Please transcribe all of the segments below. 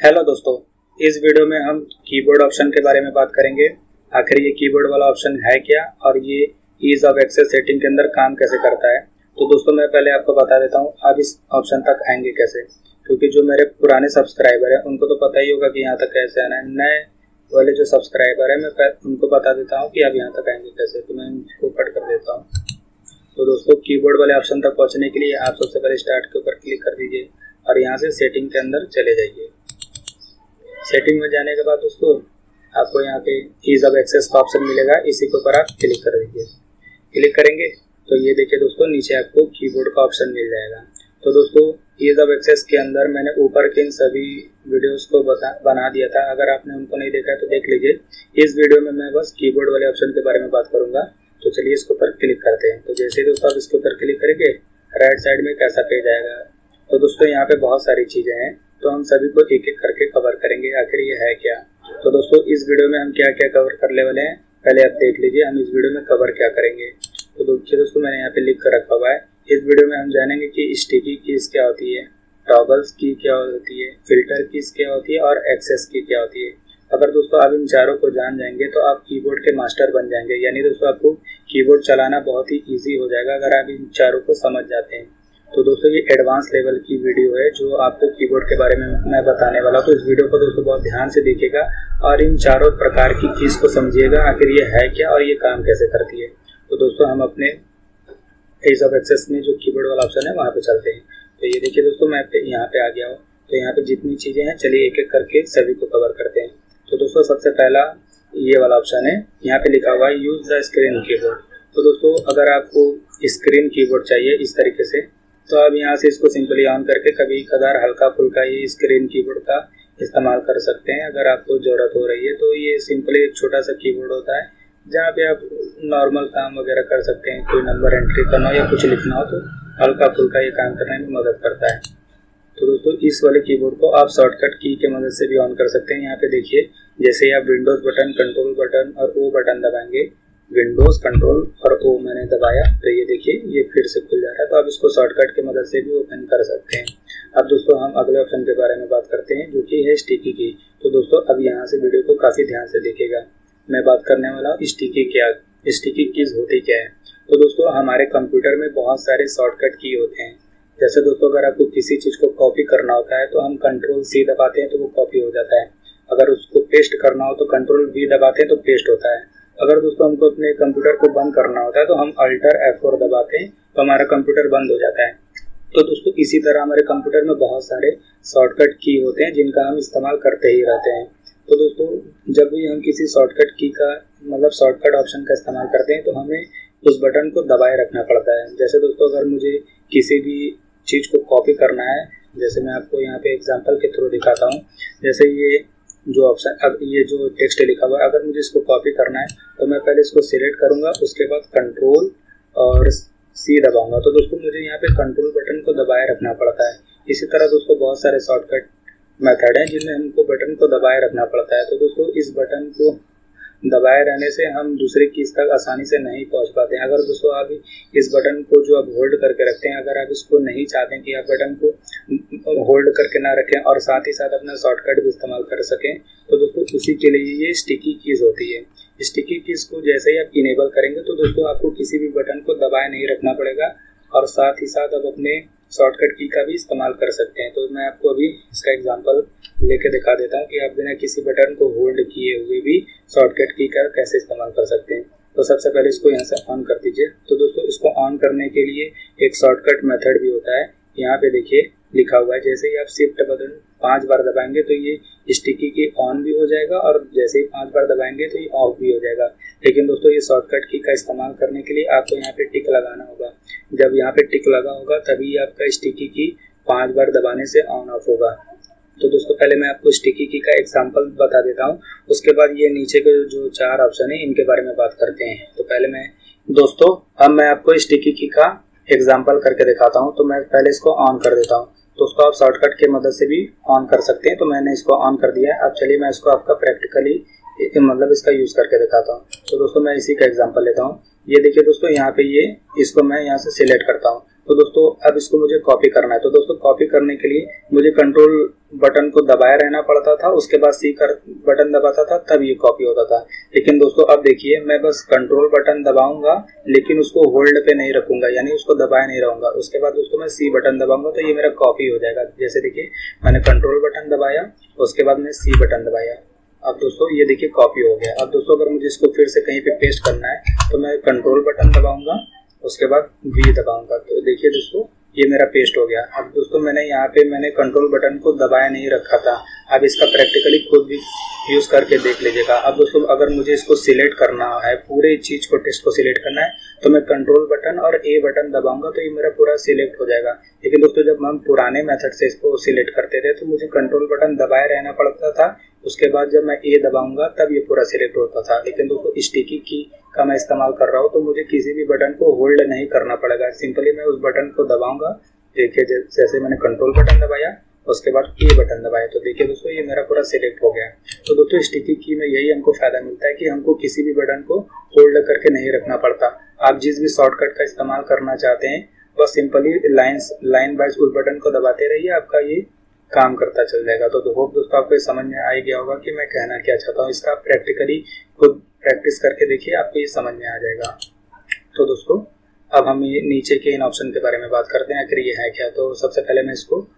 Hello दोस्तों, इस video में हम कीबोर्ड ऑप्शन के बारे में बात करेंगे। आखिर ये कीबोर्ड वाला ऑप्शन है क्या और ये ईज ऑफ एक्सेस सेटिंग के अंदर काम कैसे करता है। तो दोस्तों मैं पहले आपको बता देता हूँ आप इस ऑप्शन तक आएंगे कैसे, क्योंकि जो मेरे पुराने सब्सक्राइबर हैं उनको तो पता ही होगा कि यहाँ तक कैसे आना है। नए वाले जो सब्सक्राइबर है मैं उनको बता देता हूँ कि आप यहाँ तक आएंगे कैसे। तो मैं इनको कट कर देता हूँ। तो दोस्तों कीबोर्ड वाले ऑप्शन तक पहुँचने के लिए आप सबसे पहले स्टार्ट के ऊपर क्लिक कर दीजिए और यहाँ से सेटिंग के अंदर चले जाइए। सेटिंग में जाने के बाद दोस्तों आपको यहाँ पे ईज ऑफ एक्सेस का ऑप्शन मिलेगा, इसी के ऊपर आप क्लिक कर दीजिए। क्लिक करेंगे तो ये देखिए दोस्तों नीचे आपको कीबोर्ड का ऑप्शन मिल जाएगा। तो दोस्तों ईज ऑफ एक्सेस के अंदर मैंने ऊपर के इन सभी वीडियोस को बना दिया था, अगर आपने उनको नहीं देखा है तो देख लीजिए। इस वीडियो में मैं बस कीबोर्ड वाले ऑप्शन के बारे में बात करूंगा। तो चलिए इसके ऊपर क्लिक करते हैं। तो जैसे ही दोस्तों आप इसके ऊपर क्लिक करेंगे राइट साइड में कैसा पेज आएगा। तो दोस्तों यहाँ पे बहुत सारी चीज़ें हैं, तो हम सभी को एक एक करके कवर करेंगे आखिर ये है क्या। तो दोस्तों इस वीडियो में हम क्या क्या कवर करने वाले हैं पहले आप देख लीजिए, हम इस वीडियो में कवर क्या करेंगे। तो देखिए दोस्तों मैंने यहाँ पे लिख कर रखा हुआ है। इस वीडियो में हम जानेंगे कि स्टिकी कीज क्या होती है, टॉगल्स की क्या होती है, फिल्टर कीज क्या होती है और एक्सेस की क्या होती है। अगर दोस्तों आप इन चारों को जान जाएंगे तो आप कीबोर्ड के मास्टर बन जाएंगे, यानी दोस्तों आपको कीबोर्ड चलाना बहुत ही ईजी हो जाएगा अगर आप इन चारों को समझ जाते हैं। तो दोस्तों ये एडवांस लेवल की वीडियो है जो आपको कीबोर्ड के बारे में मैं बताने वाला हूँ। तो इस वीडियो को दोस्तों बहुत ध्यान से देखिएगा और इन चारों प्रकार की कीज को समझिएगा आखिर ये है क्या और ये काम कैसे करती है। तो दोस्तों हम अपने ईज ऑफ एक्सेस में जो कीबोर्ड वाला ऑप्शन है वहाँ पे चलते हैं। तो ये देखिए दोस्तों मैं यहाँ पे आ गया हूँ। तो यहाँ पे जितनी चीज़ें हैं चलिए एक एक करके सभी को कवर करते हैं। तो दोस्तों सबसे पहला ये वाला ऑप्शन है, यहाँ पे लिखा हुआ है यूज द स्क्रीन कीबोर्ड। तो दोस्तों अगर आपको स्क्रीन कीबोर्ड चाहिए इस तरीके से तो आप यहाँ से इसको सिंपली ऑन करके कभी कदार हल्का फुल्का ये स्क्रीन कीबोर्ड का इस्तेमाल कर सकते हैं अगर आपको ज़रूरत हो रही है। तो ये सिंपली एक छोटा सा कीबोर्ड होता है जहाँ पे आप नॉर्मल काम वगैरह कर सकते हैं, कोई नंबर एंट्री करना हो या कुछ लिखना हो तो हल्का फुल्का ये काम करने में मदद करता है। तो दोस्तों इस वाले कीबोर्ड को आप शॉर्टकट की के मदद से भी ऑन कर सकते हैं। यहाँ पे देखिए जैसे आप विंडोज़ बटन, कंट्रोल बटन और ओ बटन दबाएंगे, विंडोज़ कंट्रोल और ओ मैंने दबाया तो ये देखिए ये फिर से खुल जा रहा है। तो आप इसको शॉर्टकट की मदद से भी ओपन कर सकते हैं। अब दोस्तों हम अगले ऑप्शन के बारे में बात करते हैं जो कि है स्टिकी की। तो दोस्तों अब यहाँ से वीडियो को काफ़ी ध्यान से देखिएगा। मैं बात करने वाला हूँ स्टिकी कीज होती क्या है। तो दोस्तों हमारे कंप्यूटर में बहुत सारे शॉर्टकट की होते हैं। जैसे दोस्तों अगर आपको किसी चीज़ को कॉपी करना होता है तो हम कंट्रोल सी दबाते हैं तो वो कॉपी हो जाता है। अगर उसको पेस्ट करना हो तो कंट्रोल वी दबाते हैं तो पेस्ट होता है। अगर दोस्तों हमको अपने कंप्यूटर को बंद करना होता है तो हम अल्टर F4 दबाते हैं तो हमारा कंप्यूटर बंद हो जाता है। तो दोस्तों इसी तरह हमारे कंप्यूटर में बहुत सारे शॉर्टकट की होते हैं जिनका हम इस्तेमाल करते ही रहते हैं। तो दोस्तों जब भी हम किसी शॉर्टकट की का मतलब शॉर्टकट ऑप्शन का इस्तेमाल करते हैं तो हमें उस बटन को दबाए रखना पड़ता है। जैसे दोस्तों अगर मुझे किसी भी चीज़ को कॉपी करना है, जैसे मैं आपको यहाँ पे एग्जांपल के थ्रू दिखाता हूँ। जैसे ये जो ऑप्शन अब ये जो टेक्स्ट लिखा हुआ है अगर मुझे इसको कॉपी करना है तो मैं पहले इसको सिलेक्ट करूँगा, उसके बाद कंट्रोल और सी दबाऊंगा। तो दोस्तों मुझे यहाँ पे कंट्रोल बटन को दबाए रखना पड़ता है। इसी तरह दोस्तों बहुत सारे शॉर्टकट मेथड हैं जिनमें हमको बटन को दबाए रखना पड़ता है। तो दोस्तों इस बटन को दबाए रहने से हम दूसरे कीज तक आसानी से नहीं पहुंच पाते हैं। अगर दोस्तों आप इस बटन को जो आप होल्ड करके रखते हैं, अगर आप इसको नहीं चाहते हैं कि आप बटन को होल्ड करके ना रखें और साथ ही साथ अपना शॉर्टकट भी इस्तेमाल कर सकें, तो दोस्तों उसी के लिए ये स्टिकी कीज होती है। स्टिकी कीज को जैसे ही आप इनेबल करेंगे तो दोस्तों आपको किसी भी बटन को दबाए नहीं रखना पड़ेगा और साथ ही साथ आप अपने शॉर्टकट की का भी इस्तेमाल कर सकते हैं। तो मैं आपको अभी इसका एग्जांपल लेके दिखा देता हूँ कि आप बिना किसी बटन को होल्ड किए हुए भी शॉर्टकट की का कैसे इस्तेमाल कर सकते हैं। तो सबसे पहले इसको यहाँ से ऑन कर दीजिए। तो दोस्तों इसको ऑन करने के लिए एक शॉर्टकट मेथड भी होता है। यहाँ पे देखिए लिखा हुआ है जैसे ही आप शिफ्ट बटन 5 बार दबाएंगे तो ये स्टिकी की ऑन भी हो जाएगा और जैसे ही 5 बार दबाएंगे तो ये ऑफ भी हो जाएगा। लेकिन दोस्तों ये शॉर्टकट की का इस्तेमाल करने के लिए आपको यहाँ पे टिक लगाना होगा। जब यहाँ पे टिक लगा होगा तभी आपका स्टिकी की 5 बार दबाने से ऑन ऑफ होगा। तो दोस्तों पहले मैं आपको स्टिकी की का एग्जांपल बता देता हूँ, उसके बाद ये नीचे के जो 4 ऑप्शन है इनके बारे में बात करते हैं। तो पहले अब मैं आपको स्टिकी की का एग्जांपल करके दिखाता हूँ। तो मैं पहले इसको ऑन कर देता हूँ। तो उसको आप शॉर्टकट की मदद से भी ऑन कर सकते हैं। तो मैंने इसको ऑन कर दिया है। अब चलिए मैं इसको आपका प्रैक्टिकली मतलब इसका यूज़ करके दिखाता हूँ। तो दोस्तों मैं इसी का एग्जांपल लेता हूँ। ये देखिए दोस्तों यहाँ पे इसको मैं यहाँ से सिलेक्ट करता हूँ। तो दोस्तों अब इसको मुझे कॉपी करना है। तो दोस्तों कॉपी करने के लिए मुझे कंट्रोल बटन को दबाए रहना पड़ता था, उसके बाद सी बटन दबाता था, तब ये कॉपी होता था। लेकिन दोस्तों अब देखिए, मैं बस कंट्रोल बटन दबाऊंगा लेकिन उसको होल्ड पे नहीं रखूंगा, यानी उसको दबाए नहीं रहूंगा। उसके बाद दोस्तों मैं सी बटन दबाऊंगा तो ये मेरा कॉपी हो जाएगा। जैसे देखिए मैंने कंट्रोल बटन दबाया, उसके बाद मैं सी बटन दबाया, अब दोस्तों ये देखिए कॉपी हो गया। अब दोस्तों अगर मुझे इसको फिर से कहीं पे पेस्ट करना है तो मैं कंट्रोल बटन दबाऊंगा, उसके बाद वी दबाऊंगा, तो देखिए दोस्तों ये मेरा पेस्ट हो गया। अब दोस्तों मैंने कंट्रोल बटन को दबाया नहीं रखा था। अब इसका प्रैक्टिकली खुद भी यूज करके देख लीजिएगा। अब दोस्तों अगर मुझे इसको सिलेक्ट करना है, पूरे चीज को टेक्स्ट को सिलेक्ट करना है, तो मैं कंट्रोल बटन और ए बटन दबाऊंगा तो ये मेरा पूरा सिलेक्ट हो जाएगा। लेकिन दोस्तों जब हम पुराने मेथड से इसको सिलेक्ट करते थे तो मुझे कंट्रोल बटन दबाए रहना पड़ता था, उसके बाद जब मैं ए दबाऊंगा तब ये पूरा सिलेक्ट होता था। लेकिन दोस्तों स्टिकी की का मैं इस्तेमाल कर रहा हूँ तो मुझे किसी भी बटन को होल्ड नहीं करना पड़ेगा, सिंपली मैं उस बटन को दबाऊंगा। देखिए जैसे मैंने कंट्रोल बटन दबाया, उसके बाद ए बटन दबाया, तो देखिए दोस्तों ये मेरा पूरा सिलेक्ट हो गया। तो दोस्तों स्टिकी की में यही हमको फायदा मिलता है कि हमको किसी भी बटन को होल्ड करके नहीं रखना पड़ता। आप जिस भी शॉर्टकट का इस्तेमाल करना चाहते हैं बस सिंपली लाइन वाइज उस बटन को दबाते रहिए, आपका ये काम करता चल जाएगा। तो होप दोस्तों आपको समझ में आ गया होगा कि मैं कहना क्या चाहता हूँ। इसका प्रैक्टिकली खुद प्रैक्टिस करके देखिए, आपको ये समझ में आ जाएगा। तो दोस्तों अब हम ये नीचे के इन ऑप्शन के बारे में बात करते हैं, आखिर ये है क्या। तो सबसे पहले मैं इसको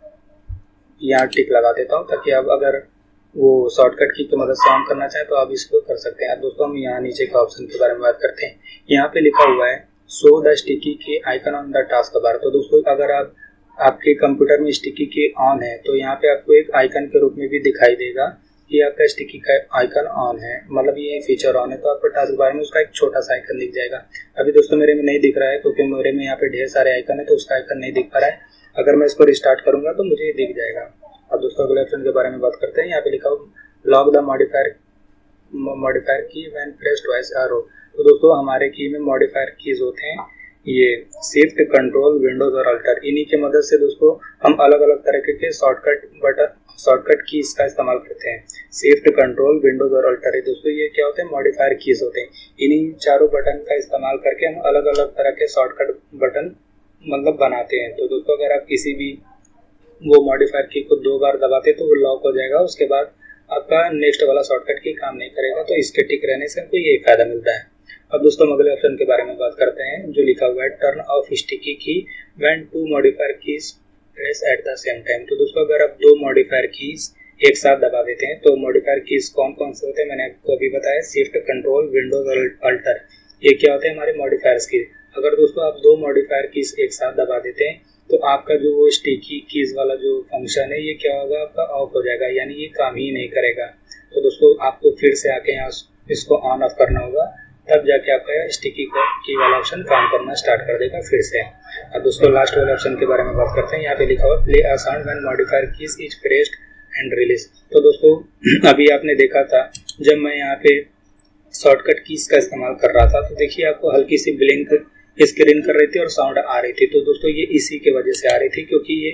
यहाँ टिक लगा देता हूँ ताकि अब अगर वो शॉर्टकट की मदद से ऑन करना चाहे तो आप इसको कर सकते हैं। अब दोस्तों हम यहाँ नीचे के ऑप्शन के बारे में बात करते हैं। यहाँ पे लिखा हुआ है show the sticky key icon on the task bar. तो दोस्तों अगर आपके कंप्यूटर में स्टिकी की ऑन है तो यहाँ पे आपको एक आइकन के रूप में भी दिखाई देगा कि आपका स्टिकी का आइकन ऑन है, मतलब ये फीचर ऑन है, तो आपको टास्क बार में उसका एक छोटा सा आइकन दिख जाएगा। अभी दोस्तों मेरे में नहीं दिख रहा है क्योंकि मेरे में यहाँ पे ढेर सारे आइकन है तो उसका आइकन नहीं दिख पा रहा है। अगर मैं इसको रिस्टार्ट करूंगा तो मुझे ये दिख जाएगा। अब दोस्तों अगले ऑप्शन के बारे में बात करते हैं। यहाँ पे लिखा हुआ lock the modifier key when pressed twice a row. तो दोस्तों हमारे की में मॉडिफायर कीज होते हैं, ये शिफ्ट, कंट्रोल, विंडोज और अल्टर। इन्हीं के मदद से दोस्तों हम अलग अलग तरह के शॉर्टकट कीज का इस्तेमाल करते हैं। शिफ्ट, कंट्रोल, विंडोज और अल्टर है दोस्तों, ये क्या होते हैं, मॉडिफायर कीज होते हैं। इन्हीं चारों बटन का इस्तेमाल करके हम अलग अलग तरह के शॉर्टकट बटन मतलब बनाते हैं। तो दोस्तों अगर आप किसी भी वो मॉडिफायर की को 2 बार दबाते तो वो लॉक हो जाएगा, उसके बाद आपका नेक्स्ट वाला शॉर्टकट की काम नहीं करेगा। तो इसके टिक रहने से हमको ये फायदा मिलता है। अब दोस्तों अगले ऑप्शन के बारे में बात करते हैं जो लिखा हुआ है turn off sticky key when 2 modifier keys press at the same time. तो दोस्तों अगर आप 2 मॉडिफायर कीज एक साथ दबा देते हैं तो मॉडिफायर कीज कौन कौन से होते हैं मैंने आपको अभी बताया, शिफ्ट, कंट्रोल, विंडोज और अल्टर, ये क्या होते हैं हमारे मॉडिफायर्स की। अगर दोस्तों आप 2 मॉडिफायर कीज एक साथ दबा देते हैं तो आपका जो वो स्टिकी कीज वाला जो फंक्शन है ये क्या होगा, आपका ऑफ हो जाएगा, यानी ये काम ही नहीं करेगा। तो दोस्तों आपको फिर से आके यहाँ इसको ऑन ऑफ करना होगा, तब जाके आपका स्टिकी की वाला ऑप्शन काम करना स्टार्ट कर देगा फिर से। अब दोस्तों लास्ट वाले ऑप्शन के बारे में बात करते हैं। यहाँ पे लिखा हुआ play a sound when modifier keys is pressed and release. तो दोस्तों अभी आपने देखा था जब मैं यहाँ पे शॉर्टकट कीज का इस्तेमाल कर रहा था तो देखिए आपको हल्की सी ब्लिंक स्क्रीन कर रही थी और साउंड आ रही थी। तो दोस्तों ये इसी के वजह से आ रही थी क्योंकि ये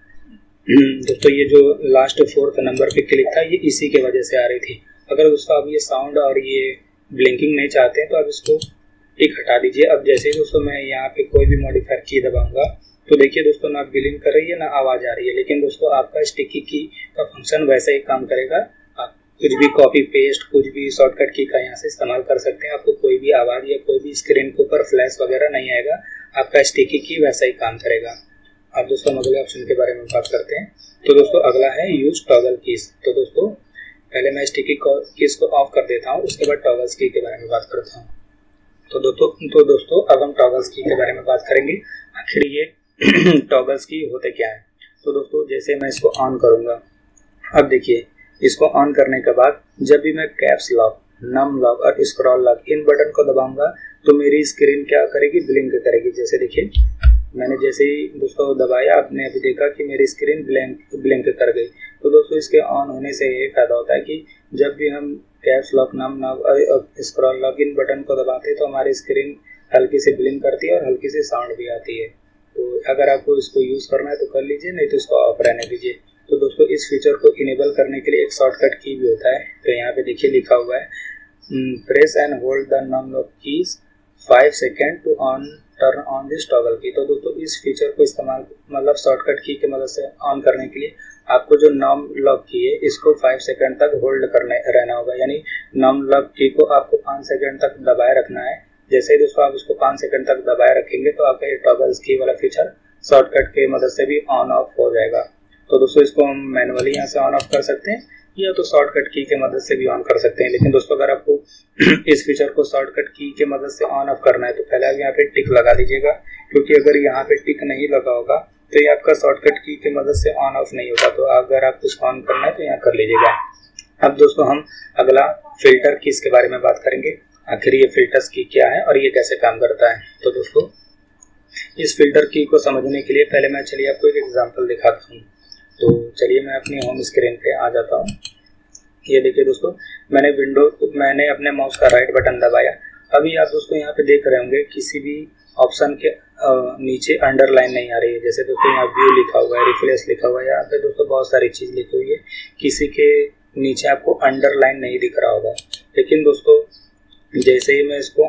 दोस्तों ये जो लास्ट 4th नंबर पे क्लिक था ये इसी के वजह से आ रही थी। अगर दोस्तों आप ये साउंड और ये ब्लिंकिंग नहीं चाहते हैं तो आप इसको एक हटा दीजिए। अब जैसे ही दोस्तों मैं यहाँ पे कोई भी मॉडिफायर की दबाऊंगा तो देखिए दोस्तों ना ब्लिंक कर रही है ना आवाज आ रही है, लेकिन दोस्तों आपका स्टिकी की का फंक्शन वैसे ही काम करेगा। आप कुछ भी कॉपी पेस्ट, कुछ भी शॉर्टकट की का यहाँ से इस्तेमाल कर सकते हैं, आपको कोई भी आवाज या कोई भी स्क्रीन के ऊपर फ्लैश वगैरह नहीं आएगा, आपका स्टिकी की वैसा ही काम करेगा। अब दोस्तों अगले ऑप्शन के बारे में बात करते हैं। तो दोस्तों अगला है यूज टॉगल कीज। तो दोस्तों पहले मैं स्टिकी कीज को ऑफ कर देता हूँ, उसके बाद टॉगल्स की के बारे में बात करता हूँ। तो दोस्तों अब हम टॉगल्स की के बारे में बात करेंगे, आखिर ये टॉगल्स की होते क्या है। तो दोस्तों जैसे मैं इसको ऑन करूंगा, अब देखिए इसको ऑन करने के बाद जब भी मैं कैप्स लॉक, नम लॉक और स्क्रॉल लॉक इन बटन को दबाऊंगा तो मेरी स्क्रीन क्या करेगी, ब्लिंक करेगी। जैसे देखिए मैंने जैसे ही दोस्तों दबाया, आपने अभी देखा कि मेरी स्क्रीन ब्लिंक कर गई। तो दोस्तों इसके ऑन होने से ये फायदा होता है कि जब भी हम कैप्स लॉक, नम लॉक और स्क्रॉल लॉक इन बटन को दबाते हैं तो हमारी स्क्रीन हल्की से ब्लिंक करती है और हल्की से साउंड भी आती है। तो अगर आपको इसको यूज करना है तो कर लीजिए, नहीं तो इसको ऑफ रहने दीजिए। तो दोस्तों इस फीचर को इनेबल करने के लिए एक शॉर्टकट की भी होता है। तो यहाँ पे देखिए लिखा हुआ है press and hold the num lock keys 5 second to on turn on this toggle key. तो दोस्तों इस फीचर को इस्तेमाल मतलब शॉर्टकट की मदद से ऑन करने के लिए आपको जो नम लॉक की है इसको 5 सेकंड तक होल्ड करने रहना होगा, यानी नम लॉक की को आपको 5 सेकंड तक दबाए रखना है। जैसे ही दोस्तों आप इसको 5 सेकंड तक दबाए रखेंगे तो आपका ये टॉगल्स की वाला फीचर शॉर्टकट की मदद से भी ऑन ऑफ हो जाएगा। तो दोस्तों इसको हम मैनुअली यहाँ से ऑन ऑफ कर सकते हैं या तो शॉर्टकट की के मदद से भी ऑन कर सकते हैं। लेकिन दोस्तों अगर आपको इस फीचर को शॉर्टकट की के मदद से ऑन ऑफ करना है तो पहले आप यहाँ पे टिक लगा दीजिएगा, क्योंकि अगर यहाँ पे टिक नहीं लगा होगा तो ये आपका शॉर्टकट की के मदद से ऑन ऑफ नहीं होगा। तो अगर आपको इसको ऑन करना है तो यहाँ कर लीजिएगा। अब दोस्तों हम अगला फिल्टर कीज के बारे में बात करेंगे, आखिर ये फिल्टर्स की क्या है और ये कैसे काम करता है। तो दोस्तों इस फिल्टर की को समझने के लिए पहले मैं चलिए आपको एक एग्जांपल दिखाता हूँ। तो चलिए मैं अपनी होम स्क्रीन पे आ जाता हूँ। ये देखिए दोस्तों मैंने अपने माउस का राइट बटन दबाया। अभी आप दोस्तों यहाँ पे देख रहे होंगे किसी भी ऑप्शन के नीचे अंडरलाइन नहीं आ रही है। जैसे दोस्तों यहाँ व्यू लिखा हुआ है, रिफ्रेश लिखा हुआ है, यहाँ पे दोस्तों बहुत सारी चीज लिखी हुई है, किसी के नीचे आपको अंडरलाइन नहीं दिख रहा होगा। लेकिन दोस्तों जैसे ही मैं इसको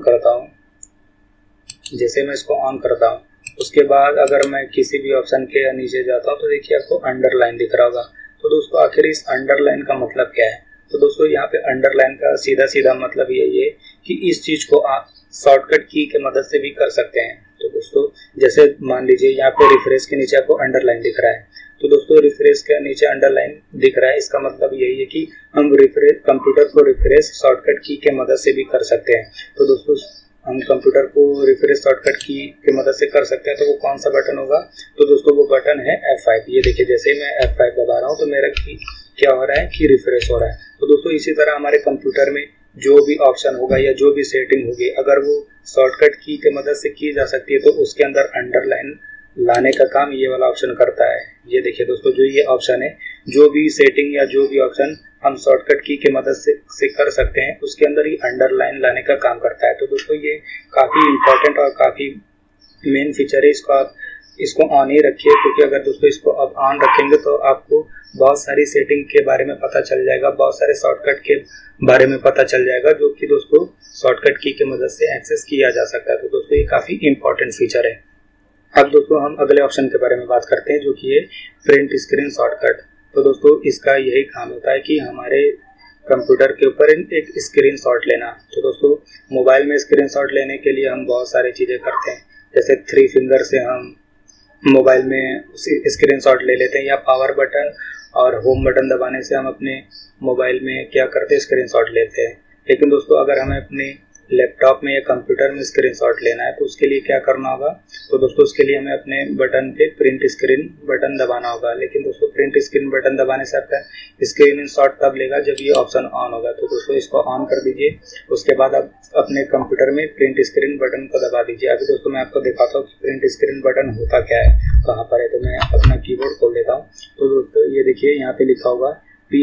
ऑन करता हूँ उसके बाद अगर मैं किसी भी ऑप्शन के नीचे जाता हूँ तो देखिए आपको अंडरलाइन दिख रहा होगा। तो दोस्तों आखिर इस अंडरलाइन का मतलब क्या है। तो दोस्तों यहाँ पे अंडरलाइन का सीधा सीधा यही है कि इस चीज को आप शॉर्टकट की के मदद से भी कर सकते हैं। तो दोस्तों जैसे मान लीजिए यहाँ पे रिफ्रेश के नीचे आपको अंडरलाइन दिख रहा है, तो दोस्तों रिफ्रेश के नीचे अंडरलाइन दिख रहा है, इसका मतलब यही है कि हम कंप्यूटर को रिफ्रेश शॉर्टकट की के मदद से भी कर सकते हैं। तो दोस्तों हम कंप्यूटर को रिफ्रेश शॉर्टकट की के मदद से कर सकते हैं। तो वो कौन सा बटन होगा। तो दोस्तों वो बटन है F5। ये देखिए जैसे ही मैं F5 दबा रहा हूँ तो मेरा की क्या हो रहा है कि रिफ्रेश हो रहा है। तो दोस्तों इसी तरह हमारे कंप्यूटर में जो भी ऑप्शन होगा या जो भी सेटिंग होगी अगर वो शॉर्टकट की के मदद से की जा सकती है तो उसके अंदर अंडरलाइन लाने का काम ये वाला ऑप्शन करता है। ये देखिए दोस्तों जो ये ऑप्शन है, जो भी सेटिंग या जो भी ऑप्शन हम शॉर्टकट की के मदद से कर सकते हैं उसके अंदर ही अंडरलाइन लाने का काम करता है। तो दोस्तों ये काफ़ी इम्पोर्टेंट और काफ़ी मेन फीचर है, इसको आप इसको ऑन ही रखिए, क्योंकि अगर दोस्तों इसको अब ऑन रखेंगे तो आपको बहुत सारी सेटिंग के बारे में पता चल जाएगा, बहुत सारे शॉर्टकट के बारे में पता चल जाएगा जो कि दोस्तों शॉर्टकट की के मदद से एक्सेस किया जा सकता है। तो दोस्तों ये काफ़ी इंपॉर्टेंट फीचर है। अब दोस्तों हम अगले ऑप्शन के बारे में बात करते हैं जो कि है प्रिंट स्क्रीन शॉर्टकट। तो दोस्तों इसका यही काम होता है कि हमारे कंप्यूटर के ऊपर एक स्क्रीनशॉट लेना। तो दोस्तों मोबाइल में स्क्रीनशॉट लेने के लिए हम बहुत सारी चीज़ें करते हैं, जैसे 3 फिंगर से हम मोबाइल में स्क्रीनशॉट ले लेते हैं, या पावर बटन और होम बटन दबाने से हम अपने मोबाइल में क्या करते हैं स्क्रीनशॉट लेते हैं। लेकिन दोस्तों अगर हमें अपने लैपटॉप में या कंप्यूटर में स्क्रीनशॉट लेना है तो उसके लिए क्या करना होगा। तो दोस्तों उसके लिए हमें अपने बटन पे प्रिंट स्क्रीन बटन दबाना होगा। लेकिन दोस्तों प्रिंट स्क्रीन बटन दबाने से आपका स्क्रीनशॉट तब लेगा जब ये ऑप्शन ऑन होगा। तो दोस्तों इसको ऑन कर दीजिए, उसके बाद आप अपने कंप्यूटर में प्रिंट स्क्रीन बटन को दबा दीजिए। अभी दोस्तों मैं आपको दिखाता हूँ कि प्रिंट स्क्रीन बटन होता क्या है, कहाँ पर है। तो मैं अपना कीबोर्ड खोल देता हूँ। तो दोस्तों ये देखिए यहाँ पे लिखा हुआ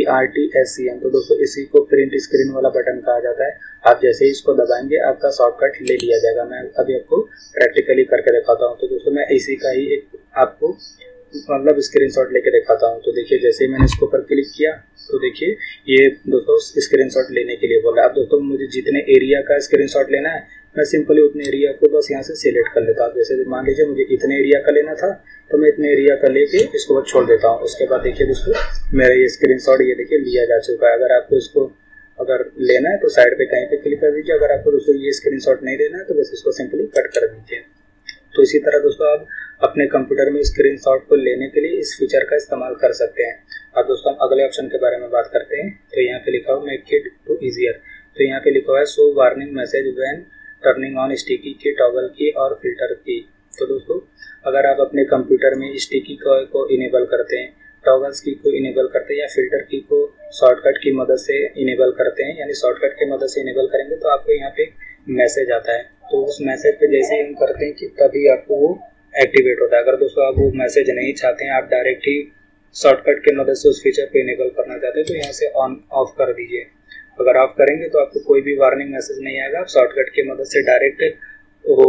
PRTSCN। तो दोस्तों इसी को प्रिंट स्क्रीन वाला बटन कहा जाता है। आप जैसे ही इसको दबाएंगे आपका शॉर्टकट ले लिया जाएगा। मैं अभी आपको प्रैक्टिकली करके दिखाता हूँ। तो दोस्तों मैं इसी का ही एक आपको मतलब स्क्रीनशॉट लेके दिखाता हूँ। तो देखिए जैसे ही मैंने इसके ऊपर क्लिक किया तो देखिए ये दोस्तों स्क्रीनशॉट लेने के लिए बोला। अब दोस्तों मुझे जितने एरिया का स्क्रीनशॉट लेना है मैं सिंपली उतने एरिया को बस यहाँ से सिलेक्ट कर लेता हूँ। जैसे मान लीजिए मुझे इतने एरिया का लेना था तो मैं इतने एरिया का लेके इसको बस छोड़ देता हूँ। उसके बाद देखिए दोस्तों मेरा ये स्क्रीनशॉट ये देखिए लिया जा चुका है। अगर आपको इसको अगर लेना है तो साइड पे कहीं पे क्लिक कर दीजिए। अगर आपको दोस्तों ये स्क्रीनशॉट नहीं लेना है तो बस इसको सिंपली कट कर दीजिए। तो इसी तरह दोस्तों आप अपने कंप्यूटर में स्क्रीनशॉट को लेने के लिए इस फीचर का इस्तेमाल कर सकते हैं। अब दोस्तों हम अगले ऑप्शन के बारे में बात करते हैं। तो यहाँ पे लिखा हुआ मेक इट टू ईजियर। तो यहाँ पे लिखा हुआ है show warning message when turning on sticky key, toggle key और फिल्टर की। तो दोस्तों अगर आप अपने कंप्यूटर में स्टिकी को इनेबल करते हैं, टॉगल्स की को इनेबल करते हैं या फिल्टर की को शॉर्टकट की मदद से इनेबल करते हैं, यानी शॉर्टकट की मदद से इनेबल करेंगे तो आपको यहाँ पे मैसेज आता है। तो उस मैसेज पे जैसे ही हम करते हैं कि तभी आपको वो एक्टिवेट होता है। अगर दोस्तों आप वो मैसेज नहीं चाहते हैं, आप डायरेक्ट ही शॉर्टकट की मदद से उस फीचर को इनेबल करना चाहते हैं तो यहाँ से ऑन ऑफ कर दीजिए। अगर ऑफ करेंगे तो आपको कोई भी वार्निंग मैसेज नहीं आएगा। आप शॉर्टकट की मदद से डायरेक्ट वो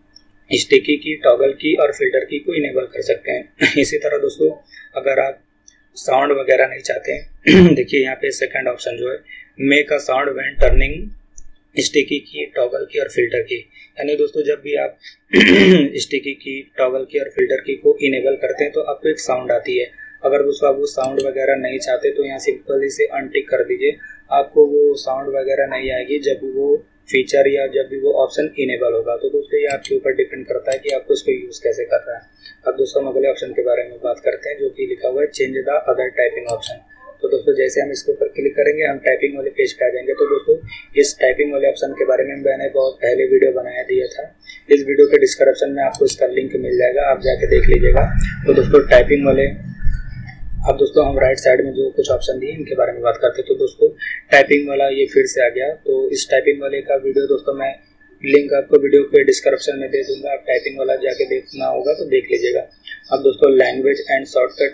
स्टिकी की, टॉगल की और फिल्टर की को इनेबल कर सकते हैं। इसी तरह दोस्तों अगर आप साउंड वगैरह नहीं चाहते हैं देखिए यहाँ पे सेकंड ऑप्शन जो है make a sound when turning sticky key, toggle key और फिल्टर की। यानी दोस्तों जब भी आप स्टिकी की, टॉगल की और फिल्टर की को इनेबल करते हैं तो आपको एक साउंड आती है। अगर दोस्तों आप वो साउंड वगैरह नहीं चाहते तो यहाँ सिंपली से अनटिक कर दीजिए, आपको वो साउंड वगैरह नहीं आएगी जब भी वो फीचर या जब भी वो ऑप्शन इनेबल होगा। तो दोस्तों ये आपके ऊपर डिपेंड करता है कि आपको इसको यूज़ कैसे करना है। अब दोस्तों हम अगले ऑप्शन के बारे में बात करते हैं जो कि लिखा हुआ है change the other typing option. तो दोस्तों जैसे हम इसके ऊपर क्लिक करेंगे हम टाइपिंग वाले पेज पे आ जाएंगे। तो दोस्तों इस टाइपिंग वाले ऑप्शन के बारे में मैंने बहुत पहले वीडियो बनाया दिया था, इस वीडियो के डिस्क्रिप्शन में आपको इसका लिंक मिल जाएगा, आप जाके देख लीजिएगा। तो दोस्तों टाइपिंग वाले, अब दोस्तों हम राइट साइड में जो कुछ ऑप्शन दिए इनके बारे में बात करते हैं। तो दोस्तों टाइपिंग वाला ये फिर से आ गया। तो इस टाइपिंग वाले का वीडियो दोस्तों मैं लिंक आपको वीडियो के डिस्क्रिप्शन में दे दूंगा, आप टाइपिंग वाला जाके देखना होगा तो देख लीजिएगा। अब दोस्तों language and shortcut,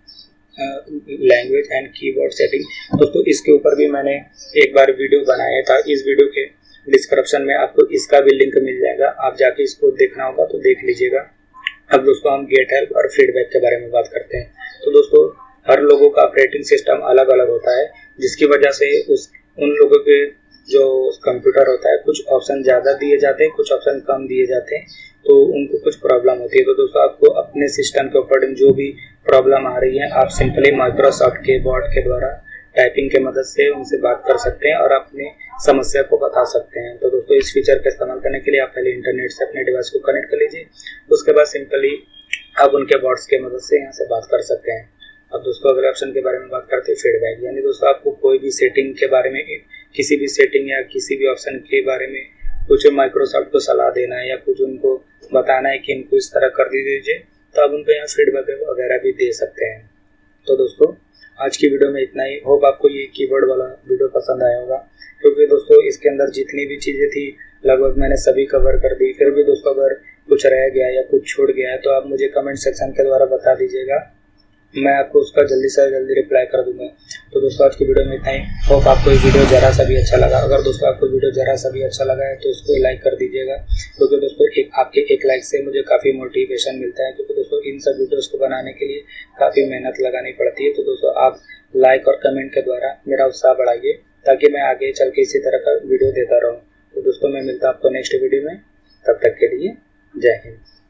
language and keyboard setting, दोस्तों इसके ऊपर भी मैंने एक बार वीडियो बनाया था, इस वीडियो के डिस्क्रिप्शन में आपको इसका भी लिंक मिल जाएगा, आप जाके इसको देखना होगा तो देख लीजिएगा। अब दोस्तों हम गेट हेल्प और फीडबैक के बारे में बात करते हैं। तो दोस्तों हर लोगों का ऑपरेटिंग सिस्टम अलग अलग होता है, जिसकी वजह से उन लोगों के जो कंप्यूटर होता है कुछ ऑप्शन ज़्यादा दिए जाते हैं, कुछ ऑप्शन कम दिए जाते हैं, तो उनको कुछ प्रॉब्लम होती है। तो दोस्तों आपको अपने सिस्टम के अकॉर्डिंग जो भी प्रॉब्लम आ रही है आप सिंपली माइक्रोसॉफ्ट के बॉट के द्वारा टाइपिंग के मदद से उनसे बात कर सकते हैं और अपनी समस्या को बता सकते हैं। तो दोस्तों इस फीचर का इस्तेमाल करने के लिए आप पहले इंटरनेट से अपने डिवाइस को कनेक्ट कर लीजिए, उसके बाद सिंपली आप उनके बॉट्स के मदद से यहाँ से बात कर सकते हैं। अब दोस्तों अगले ऑप्शन के बारे में बात करते हैं फीडबैक। यानी दोस्तों आपको कोई भी सेटिंग के बारे में, किसी भी सेटिंग या किसी भी ऑप्शन के बारे में कुछ माइक्रोसॉफ्ट को सलाह देना है या कुछ उनको बताना है कि इनको इस तरह कर दीजिए, तो आप उनको यहाँ फीडबैक वगैरह भी दे सकते हैं। तो दोस्तों आज की वीडियो में इतना ही। होप आपको ये कीबोर्ड वाला वीडियो पसंद आया होगा, क्योंकि दोस्तों इसके अंदर जितनी भी चीज़ें थी लगभग मैंने सभी कवर कर दी। फिर भी दोस्तों अगर कुछ रह गया या कुछ छूट गया है तो आप मुझे कमेंट सेक्शन के द्वारा बता दीजिएगा, मैं आपको उसका जल्दी से जल्दी रिप्लाई कर दूंगा। तो दोस्तों आज की वीडियो में इतना ही। होप आपको ये वीडियो जरा सा भी अच्छा लगा। अगर दोस्तों आपको वीडियो जरा सा भी अच्छा लगा है तो उसको लाइक कर दीजिएगा, क्योंकि दोस्तों आपके एक लाइक से मुझे काफ़ी मोटिवेशन मिलता है, क्योंकि दोस्तों इन सब वीडियोज़ को बनाने के लिए काफ़ी मेहनत लगानी पड़ती है। तो दोस्तों आप लाइक और कमेंट के द्वारा मेरा उत्साह बढ़ाइए ताकि मैं आगे चल के इसी तरह का वीडियो देता रहूँ। तो दोस्तों मैं मिलता हूँ आपको नेक्स्ट वीडियो में, तब तक के लिए जय हिंद।